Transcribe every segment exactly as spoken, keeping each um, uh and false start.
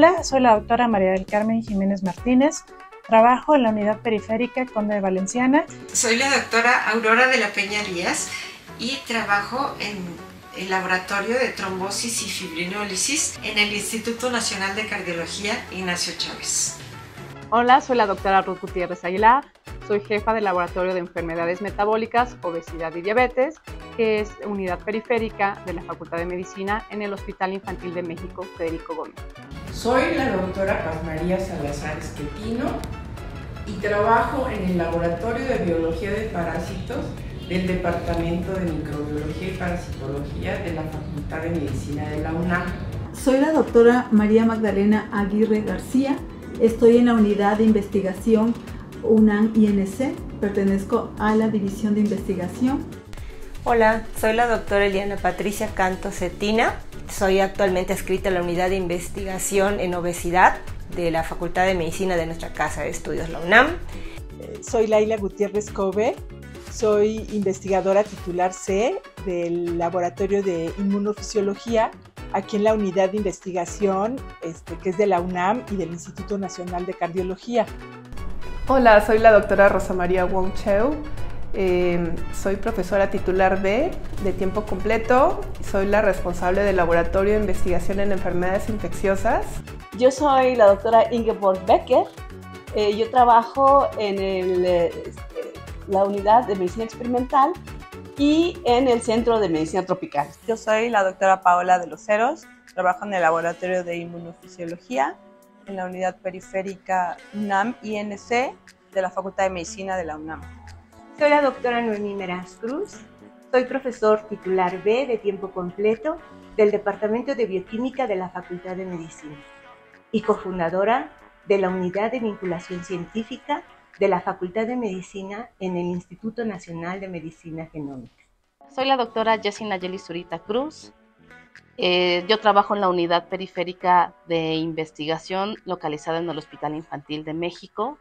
Hola, soy la doctora María del Carmen Jiménez Martínez. Trabajo en la unidad periférica Conde de Valenciana. Soy la doctora Aurora de la Peña Díaz y trabajo en el laboratorio de trombosis y fibrinólisis en el Instituto Nacional de Cardiología Ignacio Chávez. Hola, soy la doctora Ruth Gutiérrez Aguilar. Soy jefa del Laboratorio de Enfermedades Metabólicas, Obesidad y Diabetes, que es unidad periférica de la Facultad de Medicina en el Hospital Infantil de México, Federico Gómez. Soy la doctora Paz María Salazar Esquetino y trabajo en el Laboratorio de Biología de Parásitos del Departamento de Microbiología y Parasitología de la Facultad de Medicina de la UNAM. Soy la doctora María Magdalena Aguirre García. Estoy en la unidad de investigación UNAM I N C, pertenezco a la División de Investigación. Hola, soy la doctora Eliana Patricia Canto Cetina. Soy actualmente adscrita a la unidad de investigación en obesidad de la Facultad de Medicina de nuestra Casa de Estudios, la UNAM. Soy Laila Gutiérrez Cove, soy investigadora titular C del Laboratorio de Inmunofisiología aquí en la unidad de investigación este, que es de la UNAM y del Instituto Nacional de Cardiología. Hola, soy la doctora Rosa María Wong Cheu. Eh, soy profesora titular B de tiempo completo y soy la responsable del Laboratorio de Investigación en Enfermedades Infecciosas. Yo soy la doctora Ingeborg Becker. Eh, yo trabajo en el, eh, la unidad de medicina experimental y en el Centro de Medicina Tropical. Yo soy la doctora Paola de los Heros, trabajo en el Laboratorio de Inmunofisiología en la unidad periférica UNAM I N C de la Facultad de Medicina de la UNAM. Soy la doctora Noemí Meraz Cruz, soy profesor titular B de tiempo completo del Departamento de Bioquímica de la Facultad de Medicina y cofundadora de la Unidad de Vinculación Científica de la Facultad de Medicina en el Instituto Nacional de Medicina Genómica. Soy la doctora Jessie Nayeli Zurita Cruz. Eh, yo trabajo en la unidad periférica de investigación localizada en el Hospital Infantil de México.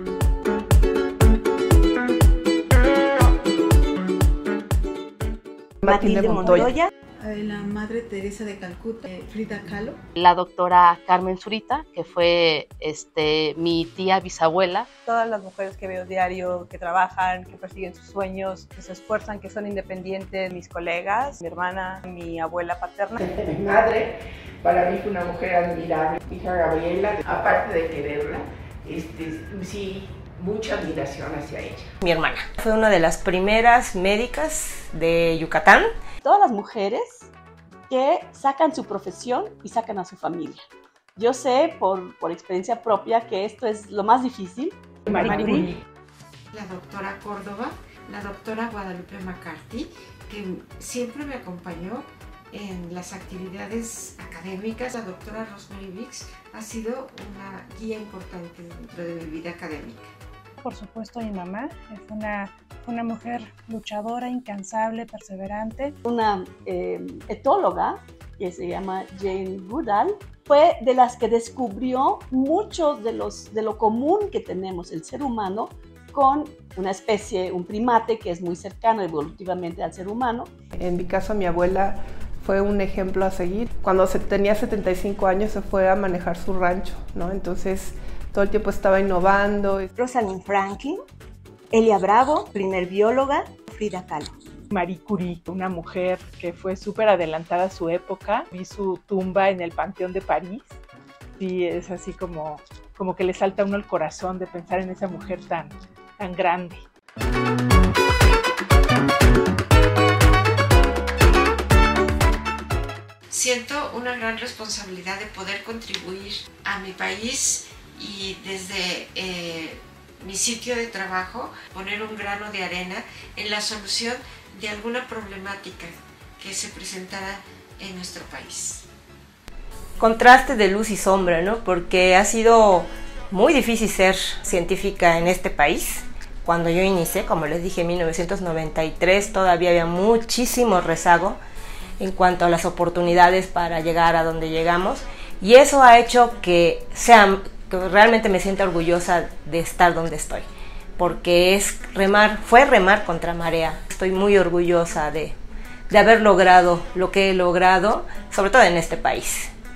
Matilde Montoya. La Madre Teresa de Calcuta, Frida Kahlo. La doctora Carmen Zurita, que fue este, mi tía bisabuela. Todas las mujeres que veo diario, que trabajan, que persiguen sus sueños, que se esfuerzan, que son independientes, mis colegas, mi hermana, mi abuela paterna. Mi madre para mí fue una mujer admirable, mi hija Gabriela, aparte de quererla, este, sí, mucha admiración hacia ella. Mi hermana fue una de las primeras médicas de Yucatán. Todas las mujeres que sacan su profesión y sacan a su familia. Yo sé por, por experiencia propia que esto es lo más difícil. Marie Curie. La doctora Córdoba, la doctora Guadalupe McCarthy, que siempre me acompañó en las actividades académicas. La doctora Rosemary Biggs ha sido una guía importante dentro de mi vida académica. Por supuesto, mi mamá fue una, una mujer luchadora, incansable, perseverante. Una eh, etóloga que se llama Jane Goodall fue de las que descubrió mucho de, los, de lo común que tenemos el ser humano con una especie, un primate que es muy cercano evolutivamente al ser humano. En mi caso, mi abuela fue un ejemplo a seguir. Cuando se tenía setenta y cinco años se fue a manejar su rancho, ¿no? Entonces todo el tiempo estaba innovando. Rosalind Franklin, Elia Bravo, primer bióloga, Frida Kahlo. Marie Curie, una mujer que fue súper adelantada a su época. Vi su tumba en el Panteón de París y es así como, como que le salta a uno el corazón de pensar en esa mujer tan, tan grande. Siento una gran responsabilidad de poder contribuir a mi país y desde eh, mi sitio de trabajo poner un grano de arena en la solución de alguna problemática que se presentara en nuestro país. Contraste de luz y sombra, ¿no? Porque ha sido muy difícil ser científica en este país. Cuando yo inicié, como les dije, en mil novecientos noventa y tres, todavía había muchísimo rezago en cuanto a las oportunidades para llegar a donde llegamos, y eso ha hecho que sea que realmente me sienta orgullosa de estar donde estoy, porque es remar, fue remar contra marea. Estoy muy orgullosa de, de haber logrado lo que he logrado, sobre todo en este país.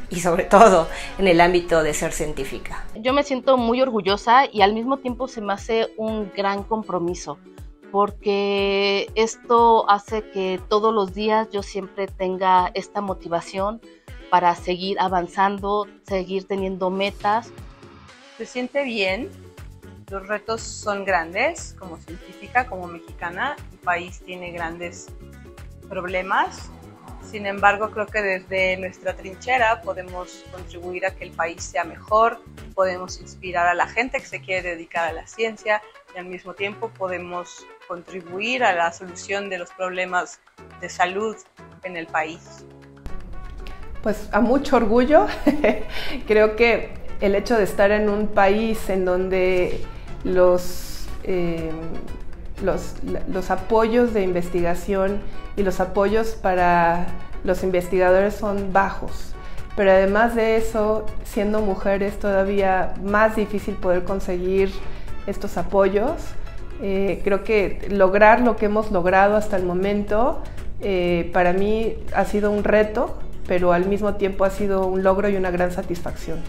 y sobre todo en el ámbito de ser científica. Yo me siento muy orgullosa y al mismo tiempo se me hace un gran compromiso, porque esto hace que todos los días yo siempre tenga esta motivación para seguir avanzando, seguir teniendo metas. Se siente bien, los retos son grandes, como científica, como mexicana, el país tiene grandes problemas. Sin embargo, creo que desde nuestra trinchera podemos contribuir a que el país sea mejor, podemos inspirar a la gente que se quiere dedicar a la ciencia y al mismo tiempo podemos contribuir a la solución de los problemas de salud en el país. Pues a mucho orgullo. Creo que el hecho de estar en un país en donde los, eh, los, los apoyos de investigación y los apoyos para los investigadores son bajos, pero además de eso, siendo mujer es todavía más difícil poder conseguir estos apoyos. Eh, creo que lograr lo que hemos logrado hasta el momento eh, para mí ha sido un reto, pero al mismo tiempo ha sido un logro y una gran satisfacción.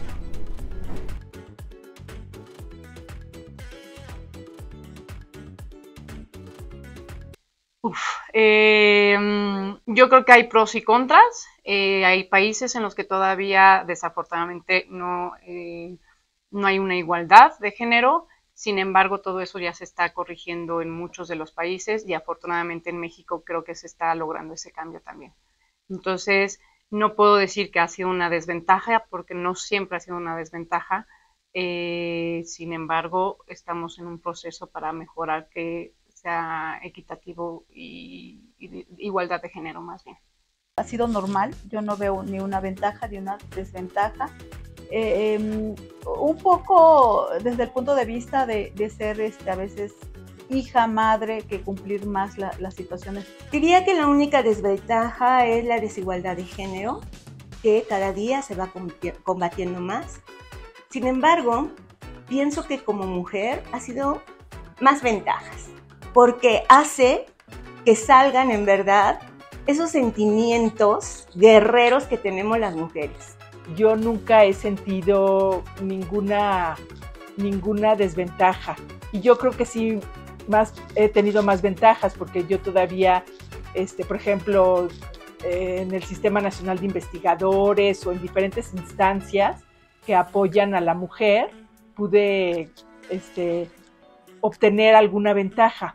Uf, eh, yo creo que hay pros y contras. Eh, hay países en los que todavía desafortunadamente no, eh, no hay una igualdad de género. Sin embargo, todo eso ya se está corrigiendo en muchos de los países y afortunadamente en México creo que se está logrando ese cambio también. Entonces, no puedo decir que ha sido una desventaja porque no siempre ha sido una desventaja. Eh, sin embargo, estamos en un proceso para mejorar que sea equitativo y, y igualdad de género más bien. Ha sido normal, yo no veo ni una ventaja ni una desventaja. Eh, eh, un poco desde el punto de vista de, de ser este, a veces hija, madre, que cumplir más la, las situaciones. Diría que la única desventaja es la desigualdad de género, que cada día se va combatiendo más. Sin embargo, pienso que como mujer ha sido más ventajas, porque hace que salgan en verdad esos sentimientos guerreros que tenemos las mujeres. Yo nunca he sentido ninguna, ninguna desventaja y yo creo que sí más, he tenido más ventajas porque yo todavía, este, por ejemplo, eh, en el Sistema Nacional de Investigadores o en diferentes instancias que apoyan a la mujer, pude este, obtener alguna ventaja.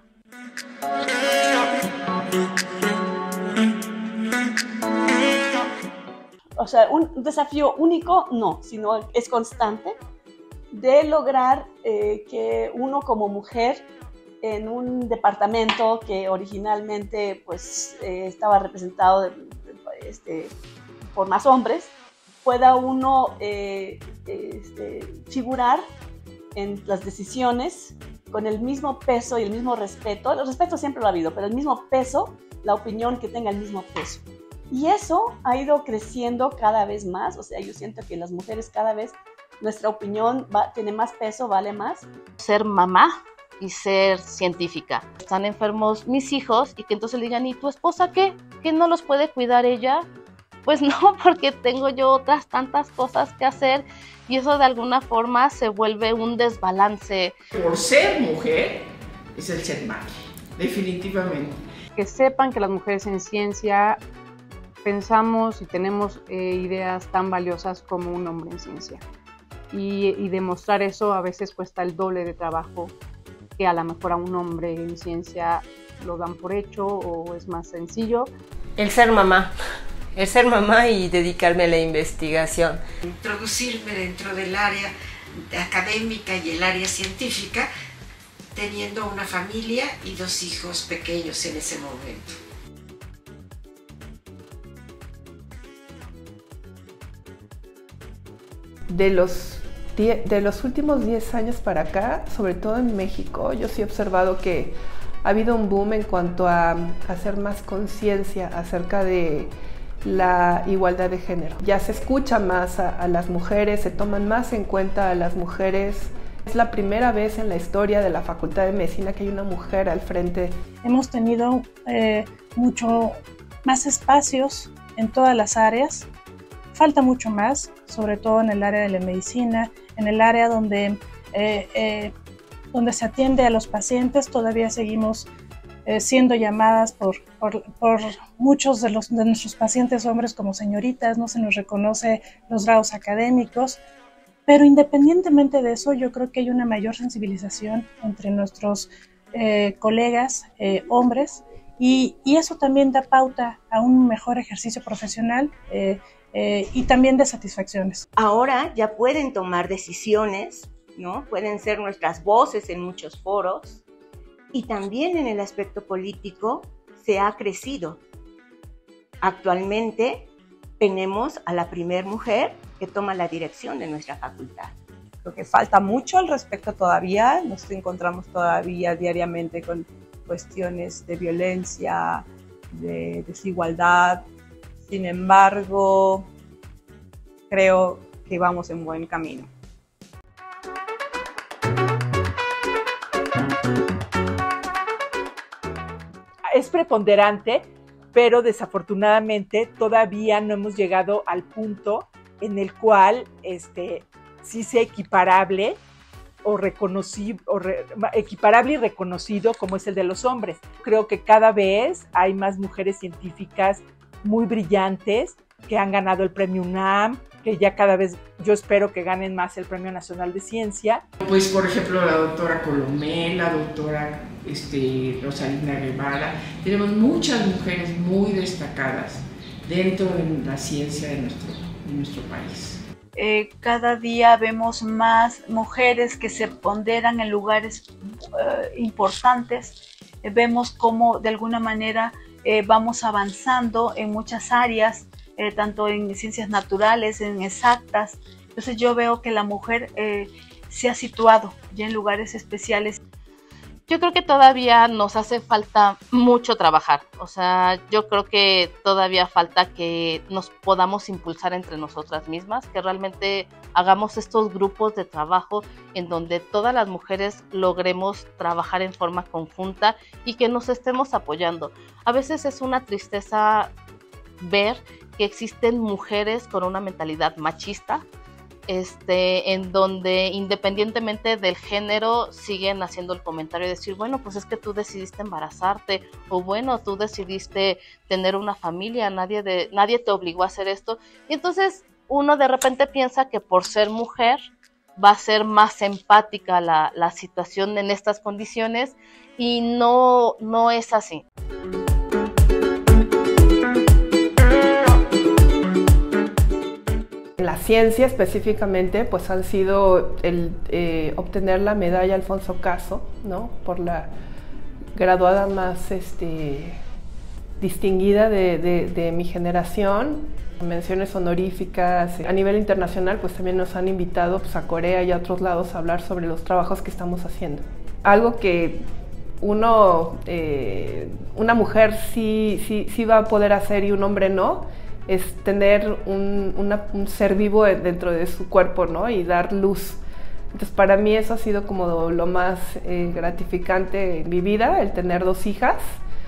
O sea, un desafío único, no, sino es constante de lograr eh, que uno como mujer en un departamento que originalmente pues, eh, estaba representado de, de, este, por más hombres, pueda uno eh, este, figurar en las decisiones con el mismo peso y el mismo respeto. El respeto siempre lo ha habido, pero el mismo peso, la opinión que tenga el mismo peso. Y eso ha ido creciendo cada vez más. O sea, yo siento que las mujeres cada vez, nuestra opinión va, tiene más peso, vale más. Ser mamá y ser científica. Están enfermos mis hijos y que entonces le digan, ¿y tu esposa qué? ¿Que no los puede cuidar ella? Pues no, porque tengo yo otras tantas cosas que hacer y eso de alguna forma se vuelve un desbalance. Por ser mujer es el ser madre, definitivamente. Que sepan que las mujeres en ciencia pensamos y tenemos eh, ideas tan valiosas como un hombre en ciencia. Y, y demostrar eso a veces cuesta el doble de trabajo que a lo mejor a un hombre en ciencia lo dan por hecho o es más sencillo. El ser mamá. El ser mamá y dedicarme a la investigación. Introducirme dentro del área académica y el área científica, teniendo una familia y dos hijos pequeños en ese momento. De los, de los últimos diez años para acá, sobre todo en México, yo sí he observado que ha habido un boom en cuanto a hacer más conciencia acerca de la igualdad de género. Ya se escucha más a, a las mujeres, se toman más en cuenta a las mujeres. Es la primera vez en la historia de la Facultad de Medicina que hay una mujer al frente. Hemos tenido eh, mucho más espacios en todas las áreas. falta mucho más, sobre todo en el área de la medicina, en el área donde, eh, eh, donde se atiende a los pacientes. Todavía seguimos eh, siendo llamadas por, por, por muchos de, los, de nuestros pacientes hombres como señoritas, no se nos reconoce los grados académicos, pero independientemente de eso, yo creo que hay una mayor sensibilización entre nuestros eh, colegas eh, hombres, y, y eso también da pauta a un mejor ejercicio profesional eh, Eh, y también de satisfacciones. Ahora ya pueden tomar decisiones, ¿no? Pueden ser nuestras voces en muchos foros, y también en el aspecto político se ha crecido. Actualmente tenemos a la primer mujer que toma la dirección de nuestra facultad. Creo que falta mucho al respecto todavía, nos encontramos todavía diariamente con cuestiones de violencia, de desigualdad. Sin embargo, creo que vamos en buen camino. Es preponderante, pero desafortunadamente todavía no hemos llegado al punto en el cual este, sí sea equiparable o reconocido, o re, equiparable y reconocido como es el de los hombres. Creo que cada vez hay más mujeres científicas muy brillantes que han ganado el premio UNAM, que ya cada vez yo espero que ganen más el Premio Nacional de Ciencia. Pues por ejemplo la doctora Colomé, la doctora este, Rosalina Guevara, tenemos muchas mujeres muy destacadas dentro de la ciencia de nuestro, de nuestro país. Eh, cada día vemos más mujeres que se ponderan en lugares eh, importantes, eh, vemos cómo de alguna manera Eh, vamos avanzando en muchas áreas, eh, tanto en ciencias naturales, en exactas. Entonces yo veo que la mujer eh, se ha situado ya en lugares especiales. Yo creo que todavía nos hace falta mucho trabajar, o sea, yo creo que todavía falta que nos podamos impulsar entre nosotras mismas, que realmente hagamos estos grupos de trabajo en donde todas las mujeres logremos trabajar en forma conjunta y que nos estemos apoyando. A veces es una tristeza ver que existen mujeres con una mentalidad machista, Este, en donde independientemente del género siguen haciendo el comentario de decir, bueno, pues es que tú decidiste embarazarte, o bueno, tú decidiste tener una familia, nadie, de, nadie te obligó a hacer esto. Y entonces uno de repente piensa que por ser mujer va a ser más empática la, la situación en estas condiciones, y no, no es así. La ciencia específicamente pues han sido el eh, obtener la medalla Alfonso Caso, ¿no? Por la graduada más este, distinguida de, de, de mi generación, menciones honoríficas. A nivel internacional pues también nos han invitado pues, a Corea y a otros lados a hablar sobre los trabajos que estamos haciendo. Algo que uno, eh, una mujer sí, sí, sí va a poder hacer y un hombre no, es tener un, una, un ser vivo dentro de su cuerpo, ¿no? Y dar luz. Entonces para mí eso ha sido como lo más eh, gratificante en mi vida, el tener dos hijas,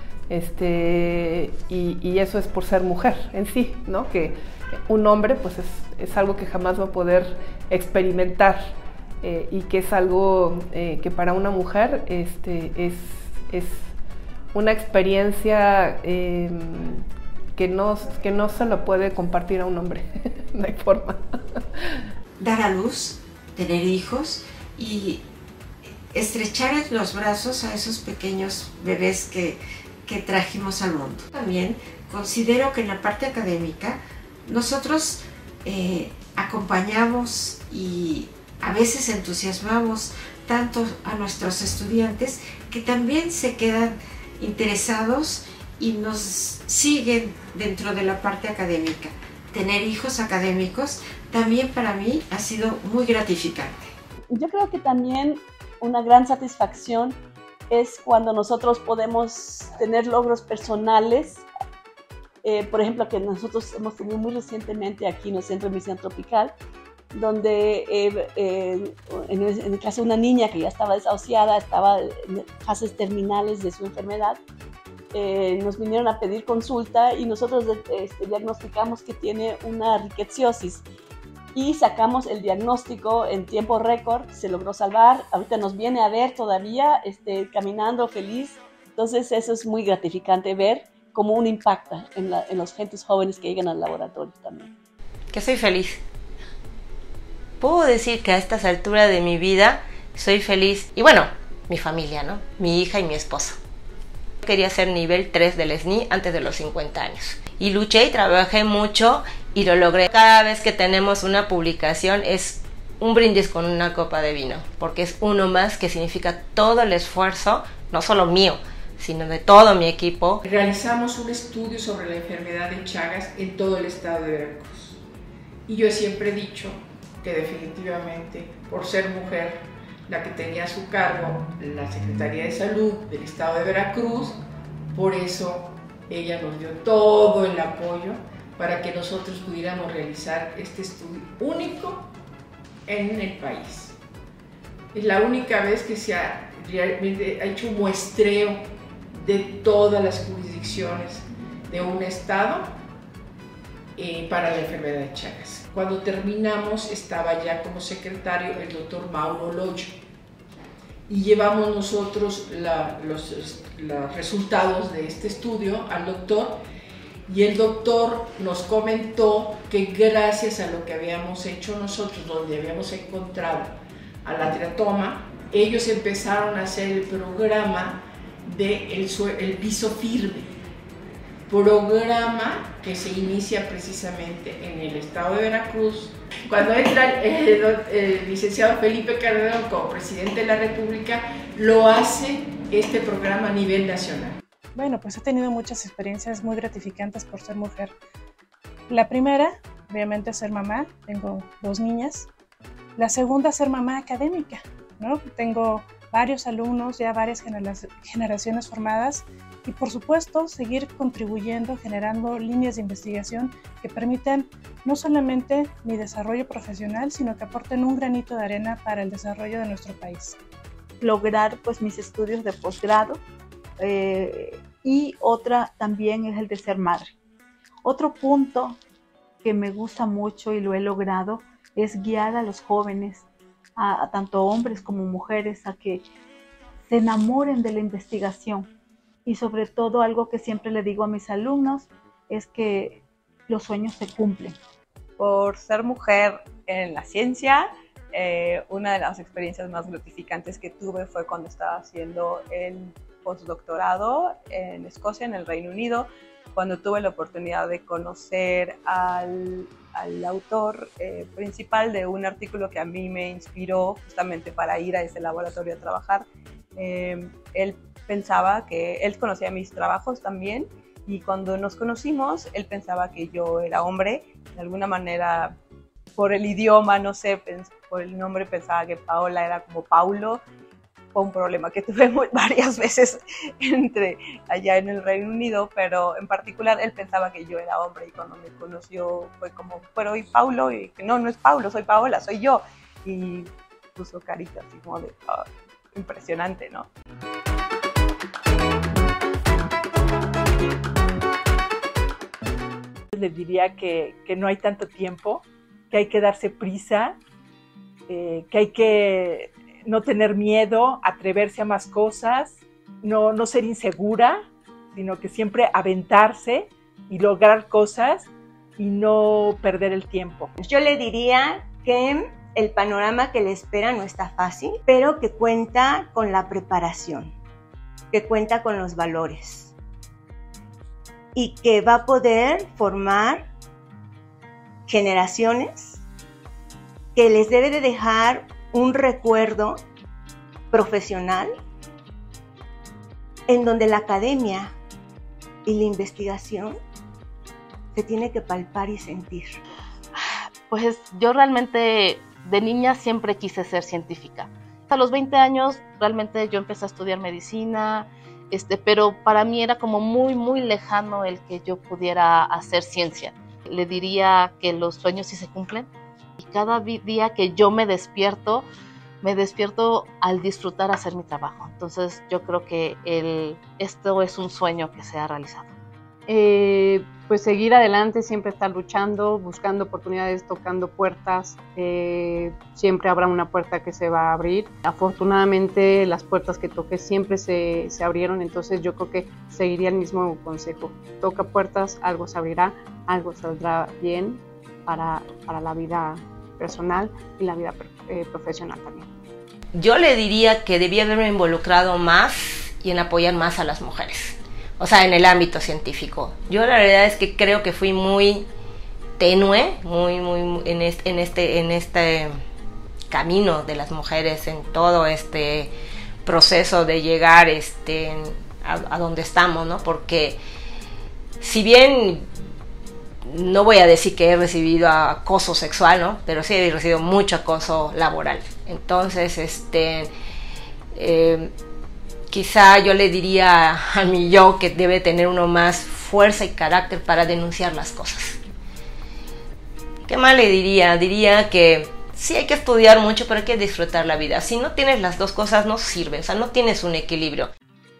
este, y, y eso es por ser mujer en sí, ¿no? Que un hombre pues es, es algo que jamás va a poder experimentar, eh, y que es algo eh, que para una mujer este, es, es una experiencia eh, Que no, que no se lo puede compartir a un hombre, no hay forma. Dar a luz, tener hijos y estrechar en los brazos a esos pequeños bebés que, que trajimos al mundo. También considero que en la parte académica nosotros eh, acompañamos y a veces entusiasmamos tanto a nuestros estudiantes que también se quedan interesados y nos siguen dentro de la parte académica. Tener hijos académicos también para mí ha sido muy gratificante. Yo creo que también una gran satisfacción es cuando nosotros podemos tener logros personales. Eh, por ejemplo, que nosotros hemos tenido muy recientemente aquí en el Centro de Medicina Tropical, donde eh, eh, en, el, en el caso de una niña que ya estaba desahuciada, estaba en fases terminales de su enfermedad, eh, nos vinieron a pedir consulta y nosotros este, diagnosticamos que tiene una rickettsiosis y sacamos el diagnóstico en tiempo récord, se logró salvar, ahorita nos viene a ver todavía este, caminando feliz, entonces eso es muy gratificante ver cómo uno impacta en, la, en los gentes jóvenes que llegan al laboratorio también. Que soy feliz. Puedo decir que a estas alturas de mi vida soy feliz. Y bueno, mi familia, ¿no? Mi hija y mi esposo. Quería ser nivel tres del S N I antes de los cincuenta años. Y luché y trabajé mucho y lo logré. Cada vez que tenemos una publicación es un brindis con una copa de vino, porque es uno más que significa todo el esfuerzo, no solo mío, sino de todo mi equipo. Realizamos un estudio sobre la enfermedad de Chagas en todo el estado de Veracruz. Y yo siempre he dicho que definitivamente, por ser mujer, la que tenía a su cargo la Secretaría de Salud del estado de Veracruz, por eso ella nos dio todo el apoyo para que nosotros pudiéramos realizar este estudio único en el país. Es la única vez que se ha, realmente ha hecho un muestreo de todas las jurisdicciones de un estado eh, para la enfermedad de Chagas. Cuando terminamos estaba ya como secretario el doctor Mauro Loyo y llevamos nosotros la, los, los resultados de este estudio al doctor y el doctor nos comentó que gracias a lo que habíamos hecho nosotros, donde habíamos encontrado a la teratoma, ellos empezaron a hacer el programa de el, el piso firme, programa que se inicia precisamente en el estado de Veracruz. Cuando entra el, el, el licenciado Felipe Calderón como presidente de la República, lo hace este programa a nivel nacional. Bueno, pues he tenido muchas experiencias muy gratificantes por ser mujer. La primera, obviamente, ser mamá, tengo dos niñas. La segunda, ser mamá académica, ¿no? Tengo varios alumnos, ya varias generaciones formadas y por supuesto seguir contribuyendo, generando líneas de investigación que permitan no solamente mi desarrollo profesional, sino que aporten un granito de arena para el desarrollo de nuestro país. Lograr pues mis estudios de posgrado eh, y otra también es el de ser madre. Otro punto que me gusta mucho y lo he logrado es guiar a los jóvenes, a, a tanto hombres como mujeres, a que se enamoren de la investigación. Y sobre todo algo que siempre le digo a mis alumnos es que los sueños se cumplen. Por ser mujer en la ciencia, eh, una de las experiencias más gratificantes que tuve fue cuando estaba haciendo el postdoctorado en Escocia, en el Reino Unido, cuando tuve la oportunidad de conocer al, al autor eh, principal de un artículo que a mí me inspiró justamente para ir a ese laboratorio a trabajar. Eh, él pensaba que él conocía mis trabajos también y cuando nos conocimos él pensaba que yo era hombre, de alguna manera por el idioma, no sé, por el nombre pensaba que Paola era como Paulo. Fue un problema que tuve muy, varias veces entre allá en el Reino Unido, pero en particular él pensaba que yo era hombre y cuando me conoció fue como, pero ¿y Paulo? Y que no, no es Paulo, soy Paola, soy yo. Y puso carita así como de, oh, impresionante, ¿no? Les diría que, que no hay tanto tiempo, que hay que darse prisa, eh, que hay que no tener miedo, atreverse a más cosas, no, no ser insegura, sino que siempre aventarse y lograr cosas y no perder el tiempo. Yo le diría que el panorama que le espera no está fácil, pero que cuenta con la preparación, que cuenta con los valores y que va a poder formar generaciones que les debe de dejar un recuerdo profesional en donde la academia y la investigación se tiene que palpar y sentir. Pues yo realmente de niña siempre quise ser científica. A los veinte años realmente yo empecé a estudiar medicina, este, pero para mí era como muy, muy lejano el que yo pudiera hacer ciencia. Le diría que los sueños sí se cumplen y cada día que yo me despierto me despierto al disfrutar hacer mi trabajo. Entonces yo creo que el, esto es un sueño que se ha realizado. Eh, pues seguir adelante, siempre estar luchando, buscando oportunidades, tocando puertas. Eh, siempre habrá una puerta que se va a abrir. Afortunadamente las puertas que toqué siempre se, se abrieron, entonces yo creo que seguiría el mismo consejo. Toca puertas, algo se abrirá, algo saldrá bien para, para la vida personal y la vida eh, profesional también. Yo le diría que debía haberme involucrado más y en apoyar más a las mujeres. O sea, en el ámbito científico. Yo la verdad es que creo que fui muy tenue, muy, muy en este, en este, en este camino de las mujeres, en todo este proceso de llegar este, a, a donde estamos, ¿no? Porque si bien no voy a decir que he recibido acoso sexual, ¿no? Pero sí he recibido mucho acoso laboral. Entonces, este... Eh, quizá yo le diría a mi yo que debe tener uno más fuerza y carácter para denunciar las cosas. ¿Qué más le diría? Diría que sí hay que estudiar mucho, pero hay que disfrutar la vida. Si no tienes las dos cosas, no sirve, o sea, no tienes un equilibrio.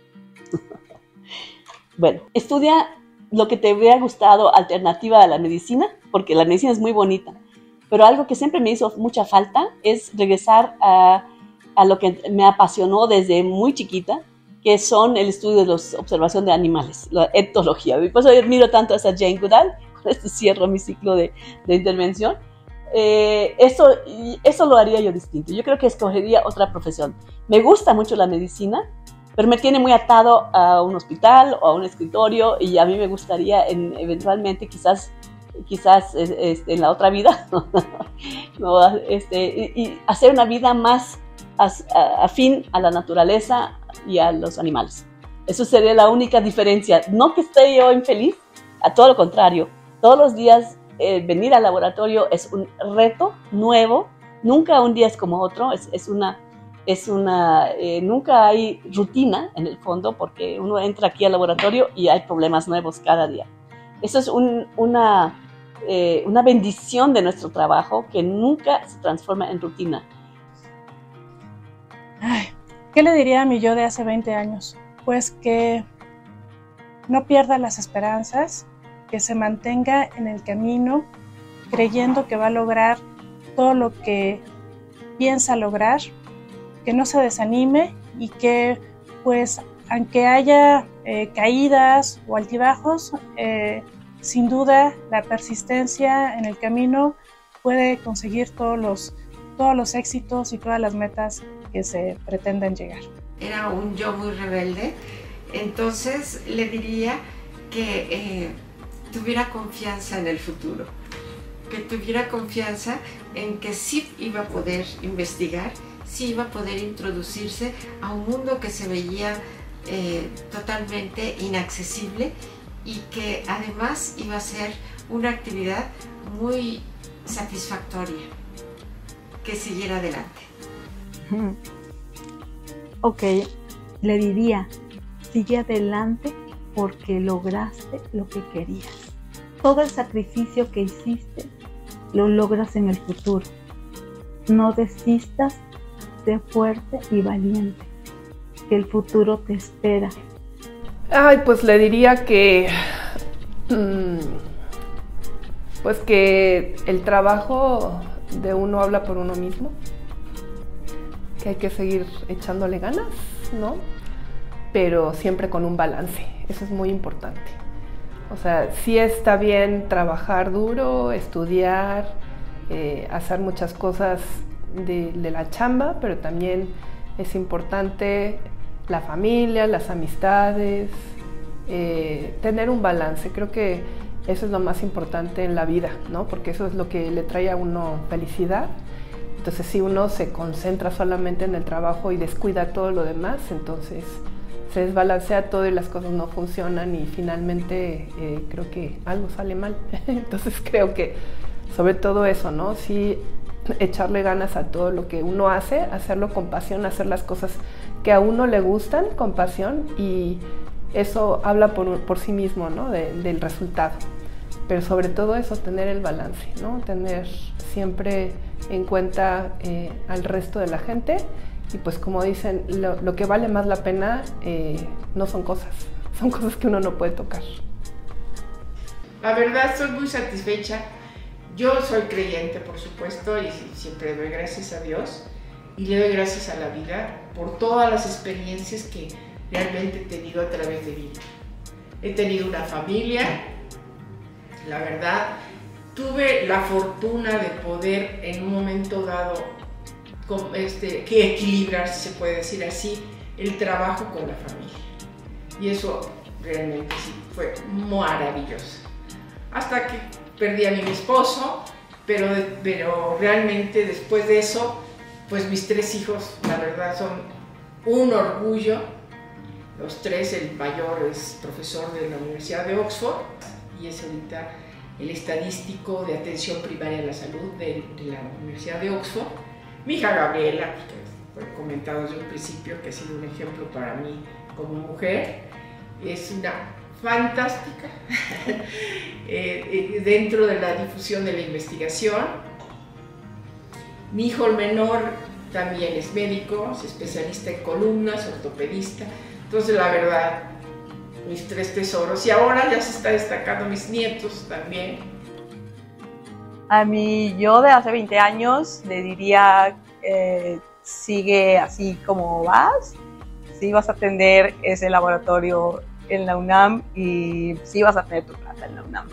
Bueno, estudia lo que te hubiera gustado alternativa a la medicina, porque la medicina es muy bonita, pero algo que siempre me hizo mucha falta es regresar a a lo que me apasionó desde muy chiquita, que son el estudio de la observación de animales, la etología. Y por eso admiro tanto a esa Jane Goodall. Con esto cierro mi ciclo de, de intervención. Eh, eso, eso lo haría yo distinto. Yo creo que escogería otra profesión. Me gusta mucho la medicina, pero me tiene muy atado a un hospital o a un escritorio, y a mí me gustaría en, eventualmente quizás quizás este, en la otra vida no, este, y, y hacer una vida más afín a la naturaleza y a los animales. Eso sería la única diferencia. No que esté yo infeliz, a todo lo contrario. Todos los días eh, venir al laboratorio es un reto nuevo. Nunca un día es como otro. Es, es una, es una, eh, nunca hay rutina en el fondo, porque uno entra aquí al laboratorio y hay problemas nuevos cada día. Eso es un, una, eh, una bendición de nuestro trabajo, que nunca se transforma en rutina. Ay, ¿qué le diría a mi yo de hace veinte años? Pues que no pierda las esperanzas, que se mantenga en el camino, creyendo que va a lograr todo lo que piensa lograr, que no se desanime y que, pues, aunque haya eh, caídas o altibajos, eh, sin duda la persistencia en el camino puede conseguir todos los, todos los éxitos y todas las metas que se pretenden llegar. Era un yo muy rebelde, entonces le diría que eh, tuviera confianza en el futuro, que tuviera confianza en que sí iba a poder investigar, sí iba a poder introducirse a un mundo que se veía eh, totalmente inaccesible, y que además iba a ser una actividad muy satisfactoria, que siguiera adelante. Ok, le diría, sigue adelante porque lograste lo que querías. Todo el sacrificio que hiciste lo logras en el futuro. No desistas, sé fuerte y valiente, que el futuro te espera. Ay, pues le diría que, mmm, pues que el trabajo de uno habla por uno mismo, que hay que seguir echándole ganas, ¿no? Pero siempre con un balance, eso es muy importante. O sea, sí está bien trabajar duro, estudiar, eh, hacer muchas cosas de, de la chamba, pero también es importante la familia, las amistades, eh, tener un balance. Creo que eso es lo más importante en la vida, ¿no? Porque eso es lo que le trae a uno felicidad. Entonces, si uno se concentra solamente en el trabajo y descuida todo lo demás, entonces se desbalancea todo y las cosas no funcionan, y finalmente eh, creo que algo sale mal. Entonces creo que sobre todo eso, ¿no? Sí, echarle ganas a todo lo que uno hace, hacerlo con pasión, hacer las cosas que a uno le gustan con pasión, y eso habla por, por sí mismo, ¿no? De, del resultado. pero sobre todo eso, tener el balance, ¿no? Tener siempre en cuenta eh, al resto de la gente y pues como dicen, lo, lo que vale más la pena eh, no son cosas, son cosas que uno no puede tocar. La verdad, estoy muy satisfecha. Yo soy creyente, por supuesto, y siempre doy gracias a Dios y le doy gracias a la vida por todas las experiencias que realmente he tenido a través de vida. He tenido una familia, la verdad, tuve la fortuna de poder en un momento dado este, que equilibrar, si se puede decir así, el trabajo con la familia. Y eso realmente sí fue maravilloso. Hasta que perdí a mi esposo, pero, pero realmente después de eso, pues mis tres hijos, la verdad, son un orgullo. Los tres, el mayor es profesor de la Universidad de Oxford y es ahorita el estadístico de atención primaria a la salud de, de la Universidad de Oxford. Mi hija Gabriela, que fue comentado desde un principio, que ha sido un ejemplo para mí como mujer, es una fantástica eh, dentro de la difusión de la investigación. Mi hijo el menor también es médico, es especialista en columnas, ortopedista. Entonces, la verdad, mis tres tesoros. Y ahora ya se está destacando mis nietos también. A mí, yo de hace veinte años le diría, eh, sigue así como vas. Sí vas a tener ese laboratorio en la UNAM y sí vas a tener tu plaza en la UNAM.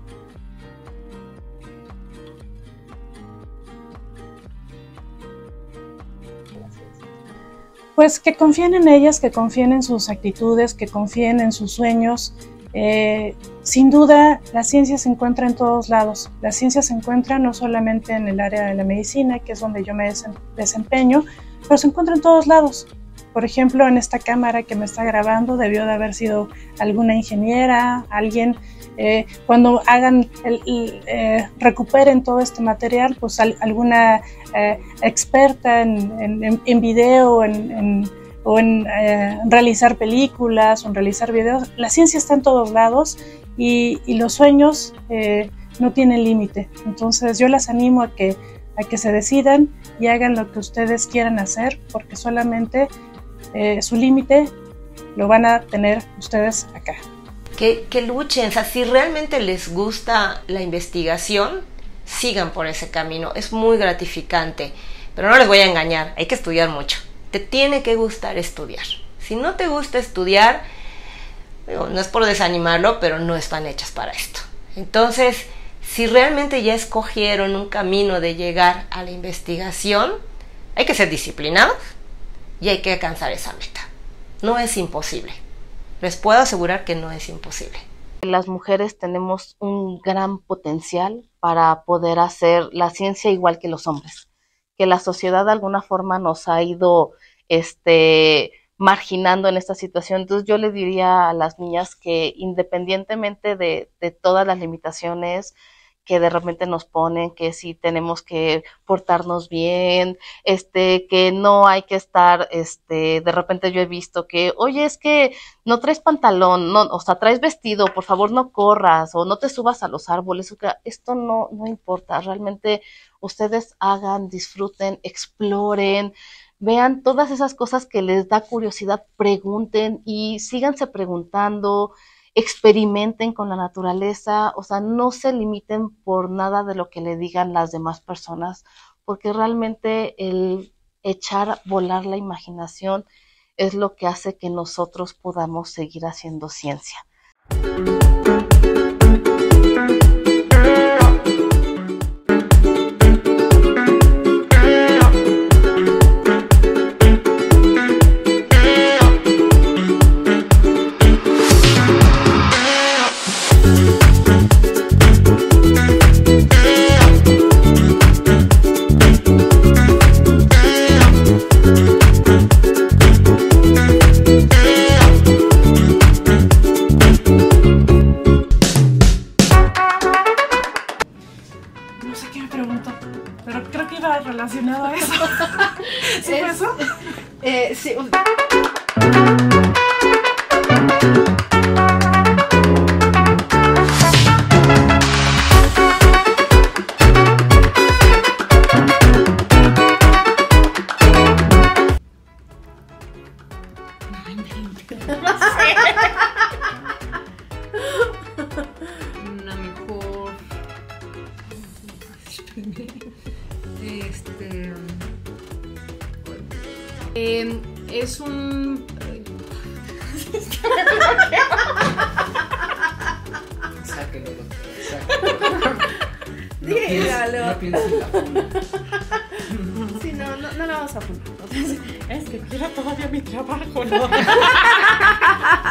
Pues que confíen en ellas, que confíen en sus actitudes, que confíen en sus sueños. Eh, sin duda, la ciencia se encuentra en todos lados. La ciencia se encuentra no solamente en el área de la medicina, que es donde yo me desempeño, pero se encuentra en todos lados. Por ejemplo, en esta cámara que me está grabando debió de haber sido alguna ingeniera, alguien. Eh, cuando hagan, el, el, eh, recuperen todo este material, pues al, alguna eh, experta en, en, en video en, en, o en eh, realizar películas o en realizar videos. La ciencia está en todos lados y, y los sueños eh, no tienen límite. Entonces yo las animo a que, a que se decidan y hagan lo que ustedes quieran hacer, porque solamente eh, su límite lo van a tener ustedes acá. Que, que luchen, o sea, si realmente les gusta la investigación, sigan por ese camino, es muy gratificante, pero no les voy a engañar, hay que estudiar mucho, te tiene que gustar estudiar. Si no te gusta estudiar, digo, no es por desanimarlo, pero no están hechas para esto. Entonces, si realmente ya escogieron un camino de llegar a la investigación, hay que ser disciplinados y hay que alcanzar esa meta. No es imposible. Les puedo asegurar que no es imposible. Las mujeres tenemos un gran potencial para poder hacer la ciencia igual que los hombres. Que la sociedad de alguna forma nos ha ido este, marginando en esta situación. Entonces yo les diría a las niñas que independientemente de, de todas las limitaciones que de repente nos ponen, que si tenemos que portarnos bien, este, que no hay que estar, este, de repente yo he visto que, oye, es que no traes pantalón, no, o sea, traes vestido, por favor no corras, o no te subas a los árboles, o sea, esto no, no importa, realmente ustedes hagan, disfruten, exploren, vean todas esas cosas que les da curiosidad, pregunten y síganse preguntando, experimenten con la naturaleza, o sea, no se limiten por nada de lo que le digan las demás personas, porque realmente el echar volar la imaginación es lo que hace que nosotros podamos seguir haciendo ciencia. Este. Eh, es un. Sáquelo, sáquelo. No Dígalo. No pienses en la funda. Sí, no, no, no la vamos a apuntar. Es que quiero todavía mi trabajo, ¿no?